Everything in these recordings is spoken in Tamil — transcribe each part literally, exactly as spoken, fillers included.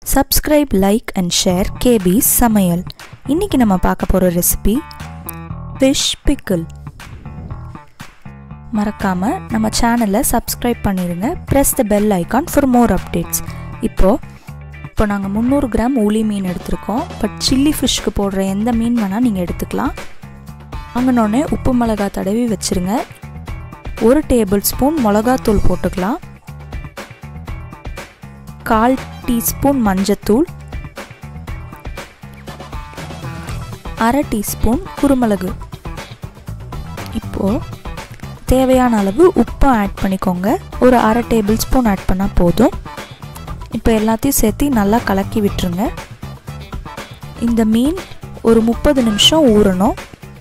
Subscribe, like and share K B's சமையல். இன்னைக்கு நம்ம பார்க்க போற ரெசிபி fish pickle. மறக்காம நம்ம சேனலை subscribe பண்ணிருங்க. Press the bell icon for more updates. இப்போ இப்போ நாங்க முந்நூறு கிராம் ஊளி மீன் எடுத்துஇருக்கோம். பட் சில்லி ஃபிஷ்க்கு போடுற எந்த மீன் வேணா நீங்க எடுத்துக்கலாம். வாங்குனோனே உப்பு மிளகாய் தடவி வச்சிருங்க. ஒரு டேபிள் ஸ்பூன் மிளகாய்த்தூள் போட்டுக்கலாம். கால் டீஸ்பூன் மஞ்சத்தூள், அரை டீஸ்பூன் குருமிளகு. இப்போ தேவையான அளவு உப்பு ஆட் பண்ணிக்கோங்க. ஒரு அரை டேபிள் ஸ்பூன் ஆட் பண்ணால் போதும். இப்போ எல்லாத்தையும் சேர்த்து நல்லா கலக்கி விட்டுருங்க. இந்த மீன் ஒரு முப்பது நிமிஷம் ஊறணும்.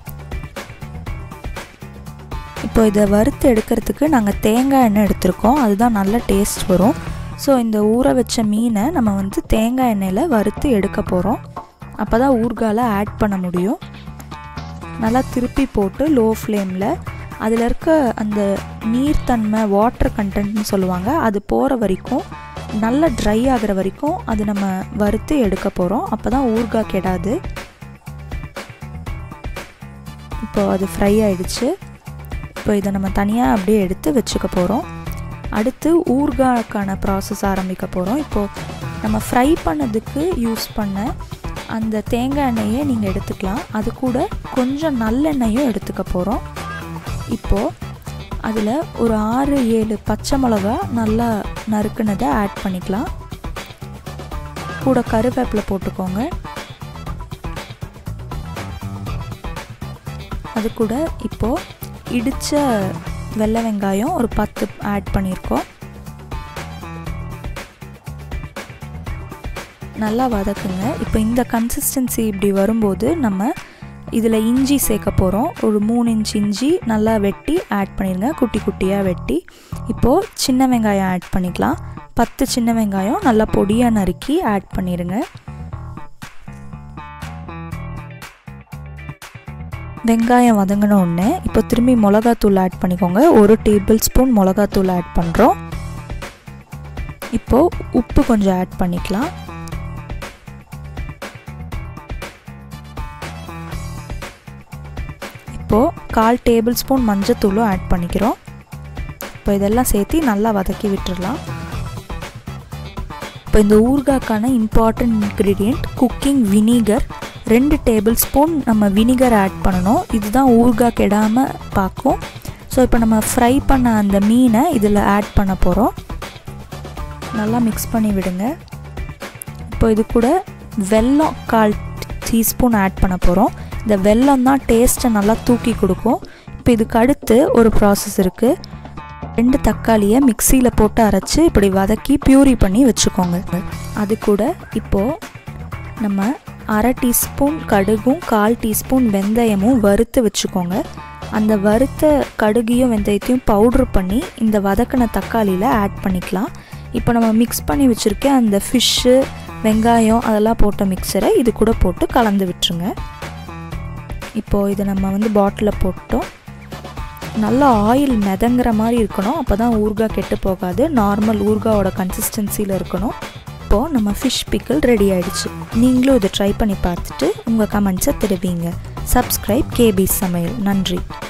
இப்போ இதை வறுத்து எடுக்கிறதுக்கு நாங்கள் தேங்காய் எண்ணெய் எடுத்துருக்கோம். அதுதான் நல்ல டேஸ்ட் வரும். ஸோ இந்த ஊற வச்ச மீனை நம்ம வந்து தேங்காய் எண்ணெயில் வறுத்து எடுக்க போகிறோம். அப்போ தான் ஊறுகாயில் ஆட் பண்ண முடியும். நல்லா திருப்பி போட்டு லோ ஃப்ளேமில் அதில் இருக்க அந்த நீர்த்தன்மை வாட்டர் கண்டென்ட்னு சொல்லுவாங்க, அது போகிற வரைக்கும் நல்லா ட்ரை ஆகிற வரைக்கும் அது நம்ம வறுத்து எடுக்க போகிறோம். அப்போ தான் ஊறுகாய் கெடாது. இப்போ அது ஃப்ரை ஆகிடுச்சு. இப்போ இதை நம்ம தனியாக அப்படியே எடுத்து வச்சுக்க போகிறோம். அடுத்து ஊறுகாய்க்கான ப்ராசஸ் ஆரம்பிக்க போகிறோம். இப்போது நம்ம ஃப்ரை பண்ணதுக்கு யூஸ் பண்ண அந்த தேங்காய் எண்ணெயை நீங்கள் எடுத்துக்கலாம். அது கூட கொஞ்சம் நல்லெண்ணெயும் எடுத்துக்க போகிறோம். இப்போது அதில் ஒரு ஆறு ஏழு பச்சை மிளகா நல்லா நறுக்குனதை ஆட் பண்ணிக்கலாம். கூட கருவேப்பிலை போட்டுக்கோங்க. அது கூட இப்போது இடித்த வெள்ளை வெங்காயம் ஒரு பத்து ஆட் பண்ணியிருக்கோம். நல்லா வதக்குங்க. இப்போ இந்த கன்சிஸ்டன்சி இப்படி வரும்போது நம்ம இதில் இஞ்சி சேர்க்க போகிறோம். ஒரு மூணு இன்ச் இஞ்சி நல்லா வெட்டி ஆட் பண்ணிடுங்க, குட்டி குட்டியாக வெட்டி. இப்போது சின்ன வெங்காயம் ஆட் பண்ணிக்கலாம். பத்து சின்ன வெங்காயம் நல்லா பொடியாக நறுக்கி ஆட் பண்ணிடுங்க. வெங்காயம் வதங்கின உடனே இப்போ திரும்பி மிளகாத்தூள் ஆட் பண்ணிக்கோங்க. ஒரு டேபிள் ஸ்பூன் மிளகாத்தூள் ஆட் பண்ணுறோம். இப்போது உப்பு கொஞ்சம் ஆட் பண்ணிக்கலாம். இப்போது கால் டேபிள் ஸ்பூன் மஞ்சத்தூளும் ஆட் பண்ணிக்கிறோம். இப்போ இதெல்லாம் சேர்த்து நல்லா வதக்கி விட்டுடலாம். இப்போ இந்த ஊறுகாய்க்கான இம்பார்ட்டன்ட் இன்க்ரீடியண்ட் குக்கிங் வினிகர். ரெண்டு டேபிள் ஸ்பூன் நம்ம வினிகர் ஆட் பண்ணணும். இதுதான் ஊறுகாய் கெடாமல் பார்க்கும். ஸோ இப்போ நம்ம ஃப்ரை பண்ண அந்த மீனை இதில் ஆட் பண்ண போகிறோம். நல்லா மிக்ஸ் பண்ணி விடுங்க. இப்போ இது கூட வெல்லம் கால் டீஸ்பூன் ஆட் பண்ண போகிறோம். இந்த வெல்லம் தான் டேஸ்ட்டை நல்லா தூக்கி கொடுக்கும். இப்போ இதுக்கு அடுத்து ஒரு ப்ராசஸ் இருக்குது. ரெண்டு தக்காளியை மிக்சியில் போட்டு அரைச்சி இப்படி வதக்கி பியூரி பண்ணி வச்சுக்கோங்க. அது கூட இப்போது நம்ம அரை டீஸ்பூன் கடுகும் கால் டீஸ்பூன் வெந்தயமும் வறுத்து வச்சுக்கோங்க. அந்த வறுத்த கடுகையும் வெந்தயத்தையும் பவுட்ரு பண்ணி இந்த வதக்கின தக்காளியில் ஆட் பண்ணிக்கலாம். இப்போ நம்ம மிக்ஸ் பண்ணி வச்சுருக்க அந்த ஃபிஷ்ஷு வெங்காயம் அதெல்லாம் போட்ட மிக்சரை இது கூட போட்டு கலந்து விட்டுருங்க. இப்போது இதை நம்ம வந்து பாட்டிலில் போட்டோம். நல்லா ஆயில் மிதங்குற மாதிரி இருக்கணும். அப்போ தான் ஊறுகாய் கெட்டு போகாது. நார்மல் ஊறுகாயோட கன்சிஸ்டன்சியில் இருக்கணும். இப்போது நம்ம ஃபிஷ் பிக்கிள் ரெடி ஆகிடுச்சு. நீங்களும் இதை ட்ரை பண்ணி பார்த்துட்டு உங்கள் கமெண்ட்ஸை தெரிவிங்க. சப்ஸ்கிரைப் K B's சமையல். நன்றி.